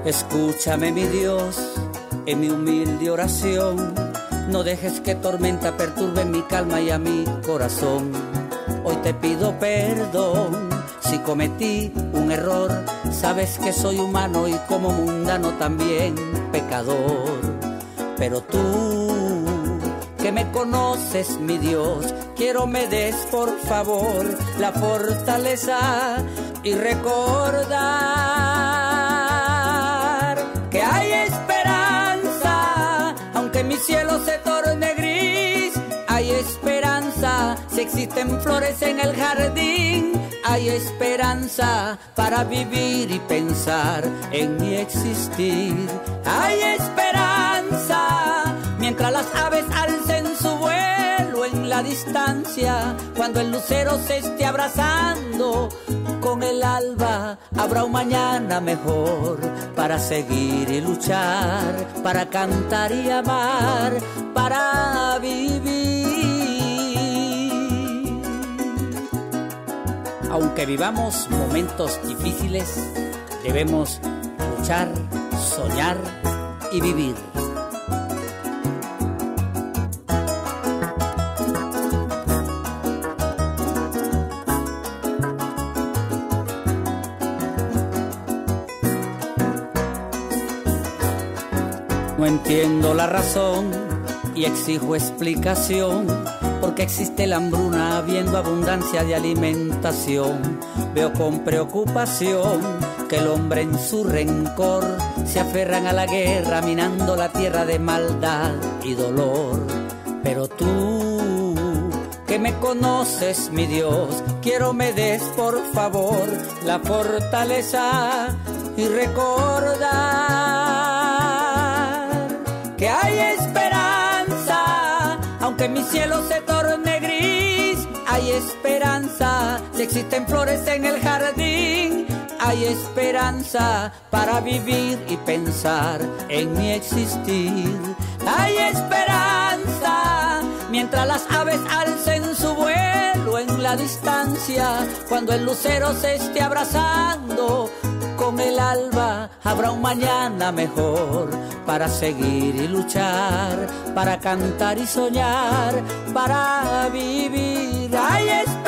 Escúchame, mi Dios, en mi humilde oración. No dejes que tormenta perturbe mi calma y a mi corazón. Hoy te pido perdón si cometí un error. Sabes que soy humano y como mundano también pecador. Pero tú, que me conoces, mi Dios, quiero me des por favor la fortaleza y recordar que hay esperanza, aunque mi cielo se torne gris. Hay esperanza si existen flores en el jardín. Hay esperanza para vivir y pensar en mi existir. Hay esperanza mientras las aves alcen su vuelo en la distancia. Cuando el lucero se esté abrazando con el alba, habrá un mañana mejor para seguir y luchar, para cantar y amar, para vivir. Aunque vivamos momentos difíciles, debemos luchar, soñar y vivir. No entiendo la razón y exijo explicación, porque existe la hambruna habiendo abundancia de alimentación. Veo con preocupación que el hombre en su rencor se aferran a la guerra, minando la tierra de maldad y dolor. Pero tú, que me conoces, mi Dios, quiero me des por favor la fortaleza y recordar que hay esperanza, aunque mi cielo se torne gris. Hay esperanza si existen flores en el jardín. Hay esperanza para vivir y pensar en mi existir. Hay esperanza mientras las aves alcen su vuelo en la distancia. Cuando el lucero se esté abrazando con el alba, habrá un mañana mejor para seguir y luchar, para cantar y soñar, para vivir. Hay esperanza